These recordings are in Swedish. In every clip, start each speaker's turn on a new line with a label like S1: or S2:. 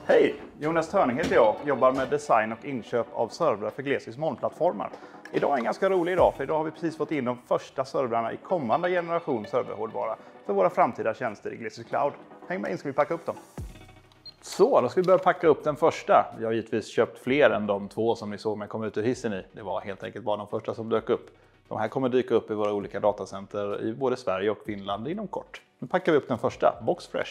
S1: Hej! Jonas Törning heter jag och jobbar med design och inköp av servrar för Glesys molnplattformar. Idag är en ganska rolig dag, för idag har vi precis fått in de första servrarna i kommande generation serverhårdvara för våra framtida tjänster i Glesys Cloud. Häng med in, ska vi packa upp dem. Så, då ska vi börja packa upp den första. Vi har givetvis köpt fler än de två som ni såg mig komma ut ur hissen i. Det var helt enkelt bara de första som dök upp. De här kommer dyka upp i våra olika datacenter i både Sverige och Finland inom kort. Nu packar vi upp den första, Box Fresh.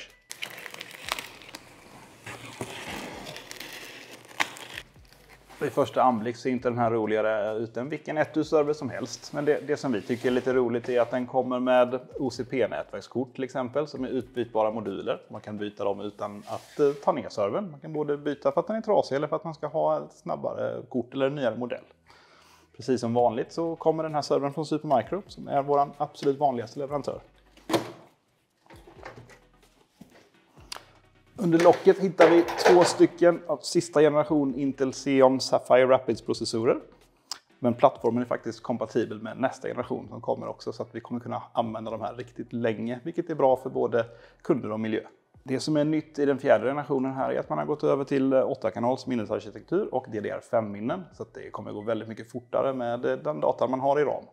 S1: I första anblick ser inte den här roligare ut än vilken Ettus-server som helst. Men det som vi tycker är lite roligt är att den kommer med OCP-nätverkskort till exempel, som är utbytbara moduler. Man kan byta dem utan att ta ner servern. Man kan både byta för att den är trasig eller för att man ska ha ett snabbare kort eller en nyare modell. Precis som vanligt så kommer den här servern från Supermicro, som är vår absolut vanligaste leverantör. Under locket hittar vi två stycken av sista generation Intel Xeon Sapphire Rapids-processorer. Men plattformen är faktiskt kompatibel med nästa generation som kommer också, så att vi kommer kunna använda de här riktigt länge, vilket är bra för både kunder och miljö. Det som är nytt i den fjärde generationen här är att man har gått över till 8-kanals minnesarkitektur och DDR5-minnen, så att det kommer gå väldigt mycket fortare med den data man har i RAM.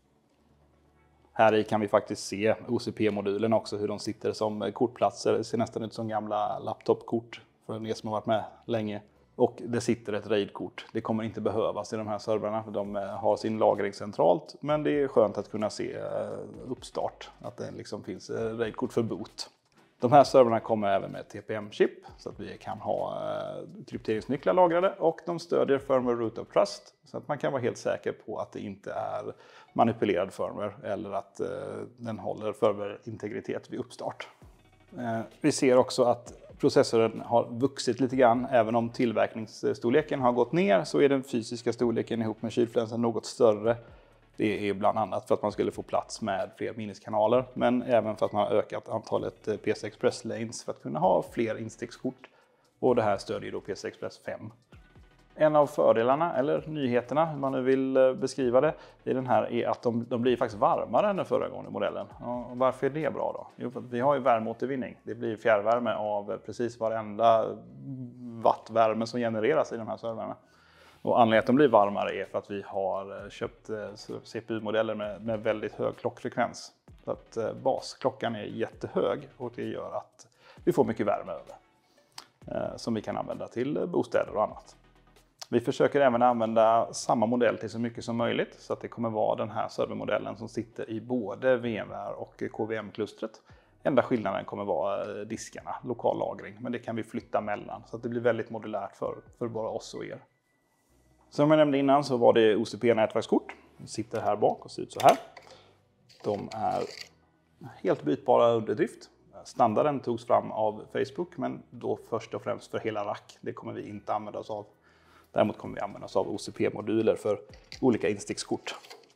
S1: Här i kan vi faktiskt se OCP-modulerna också, hur de sitter som kortplatser. Det ser nästan ut som gamla laptopkort för er som har varit med länge. Och det sitter ett RAID-kort. Det kommer inte behövas i de här servrarna, för de har sin lagring centralt. Men det är skönt att kunna se uppstart, att det liksom finns RAID-kort för boot. De här servrarna kommer även med TPM-chip, så att vi kan ha krypteringsnycklar lagrade, och de stödjer firmware root of trust, så att man kan vara helt säker på att det inte är manipulerad firmware eller att den håller firmware-integritet vid uppstart. Vi ser också att processorn har vuxit lite grann. Även om tillverkningsstorleken har gått ner så är den fysiska storleken ihop med kylflänsen något större. Det är bland annat för att man skulle få plats med fler minneskanaler, men även för att man har ökat antalet PCI Express lanes för att kunna ha fler instickskort. Och det här stödjer då PCI Express 5. En av fördelarna, eller nyheterna, hur man nu vill beskriva det, i den här är att de blir faktiskt varmare än den föregående modellen. Och varför är det bra då? Jo, för att vi har ju värmeåtervinning. Det blir fjärrvärme av precis varenda wattvärme som genereras i de här servrarna. Och anledningen att de blir varmare är för att vi har köpt CPU-modeller med väldigt hög klockfrekvens. Så att basklockan är jättehög, och det gör att vi får mycket värme över. Som vi kan använda till bostäder och annat. Vi försöker även använda samma modell till så mycket som möjligt, så att det kommer vara den här servermodellen som sitter i både VMware och KVM-klustret. Enda skillnaden kommer vara diskarna, lokal lagring, men det kan vi flytta mellan, så att det blir väldigt modulärt för bara oss och er. Som jag nämnde innan så var det OCP-nätverkskort. De sitter här bak och ser ut så här. De är helt bytbara under drift. Standarden togs fram av Facebook, men då först och främst för hela rack. Det kommer vi inte använda oss av. Däremot kommer vi använda oss av OCP-moduler för olika instickskort.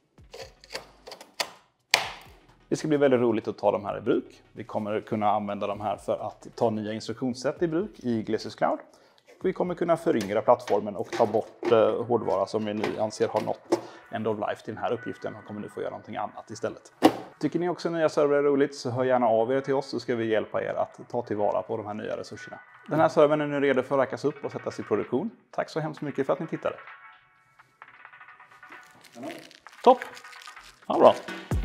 S1: Det ska bli väldigt roligt att ta de här i bruk. Vi kommer kunna använda de här för att ta nya instruktionssätt i bruk i Glesys Cloud. Vi kommer kunna föryngra plattformen och ta bort hårdvara som vi nu anser har nått end of life till den här uppgiften, och kommer nu få göra någonting annat istället. Tycker ni också nya servrar är roligt, så hör gärna av er till oss, så ska vi hjälpa er att ta tillvara på de här nya resurserna. Den här servern är nu redo för att rackas upp och sättas i produktion. Tack så hemskt mycket för att ni tittade. Topp! Ja, bra.